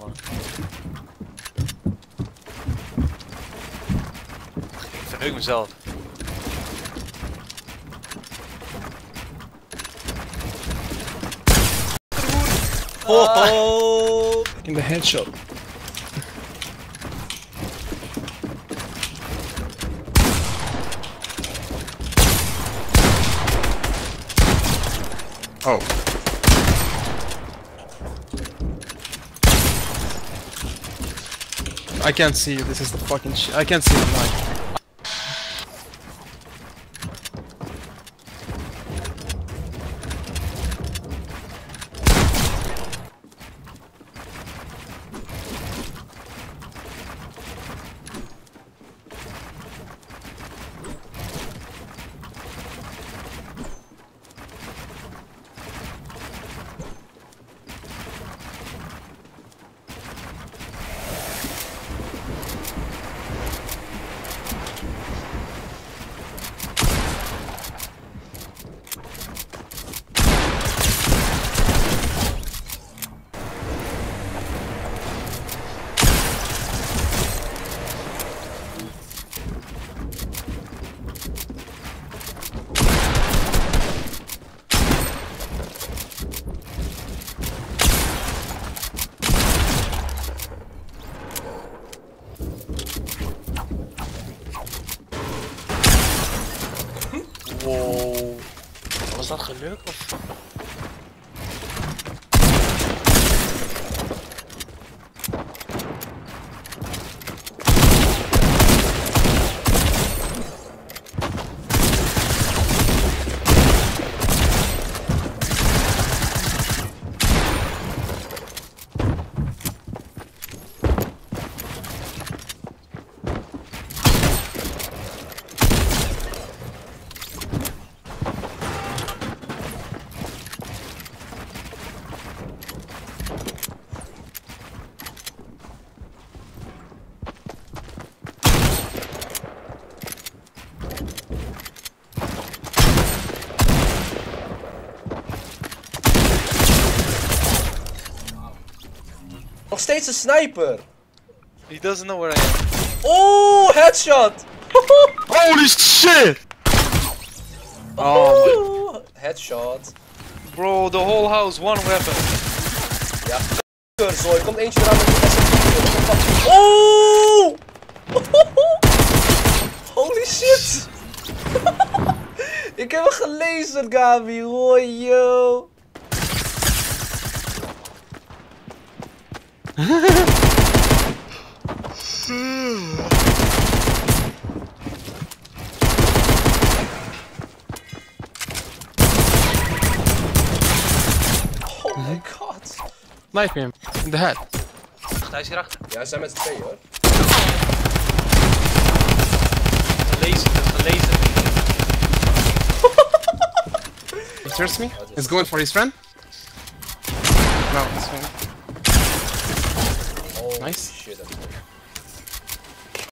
man. Ik verneuk mezelf. Oh! In the headshot. Oh. I can't see you. This is the fucking shit. I can't see the knife. Wow. Was dat geluk of? Nog steeds een sniper! He doesn't know where I am. Oh, headshot! Holy shit! Oh, headshot. Bro, the whole house, one weapon. Ja, zo, er komt eentje eraan met de SMG. Oh! Holy shit! Ik heb hem gelezen, Gabi. Oh, yo. Oh my god. Knife him in the head. Hij is hierachter. Ja, ze zijn met z'n tweeën hoor. Gelezen. He turns me. He's going for his friend. No, it's fine. Oh Nice. shit.